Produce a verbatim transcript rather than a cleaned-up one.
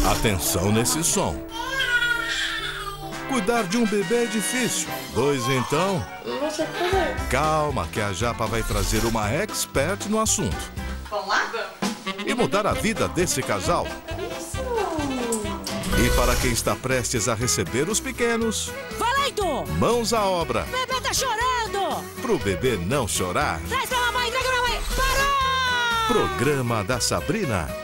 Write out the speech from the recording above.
Atenção nesse som. Cuidar de um bebê é difícil. Dois, então? Não sei fazer. Calma, que a Japa vai trazer uma expert no assunto. Vamos lá? E mudar a vida desse casal. Isso. E para quem está prestes a receber os pequenos, Valendo! mãos à obra. O bebê tá chorando! Pro bebê não chorar. Traz pra mamãe, traga pra mamãe! Parou! Programa da Sabrina.